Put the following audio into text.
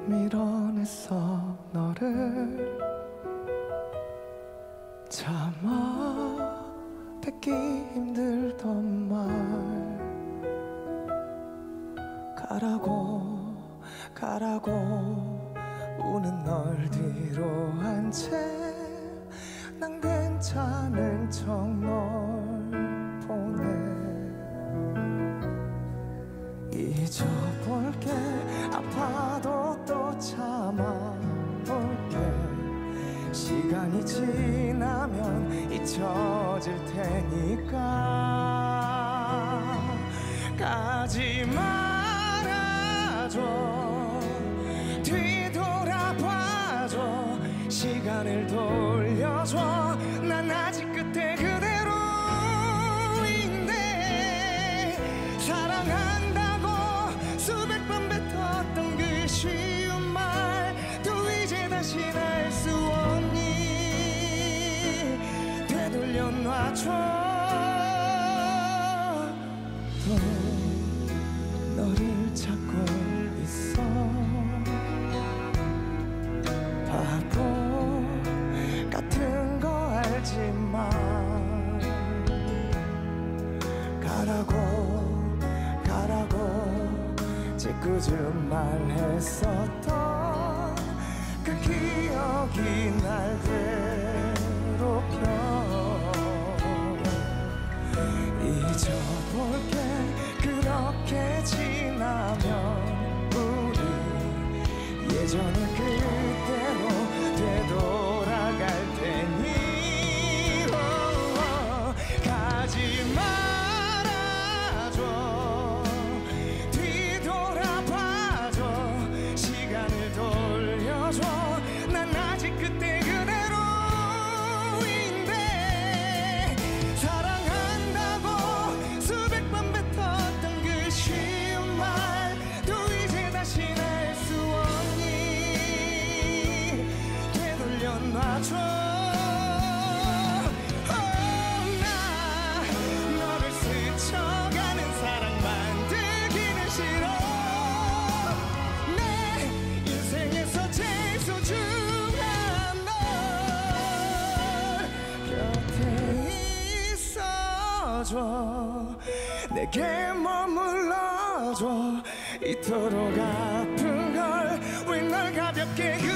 밀어냈어 너를 참아 뱉기 힘들던 말 가라고 우는 널 뒤로 한 채 난 괜찮은 척 널 보내 잊어볼게 아파도 또 참아볼게 시간이 지나면 잊혀질 테니까 가지 말아줘 뒤돌아봐줘 시간을 돌려줘 난 아직 그때 그대로인데 사랑한다고 수백 번 뱉었던 그 쉬운 말도 이제 다시 날 수 없니 되돌려놔줘 또 너를 찾고 있어 바보 같은 거 알지만 가라고 짓궂은 말했었던 그 기억이 날 괴롭혀 잊어볼게 그렇게 지나면 우리 예전의 그대로 되돌아갈 테니 가지 말아줘 뒤돌아봐줘 시간을 돌려줘 난 아직 그때 그대로인데 사랑한다고 수백 번 뱉었던 그 쉬운 말도 이제 다시 날 수 없니 되돌려놔줘 내게 머물러줘 이토록 아픈 걸 왜 널 가볍게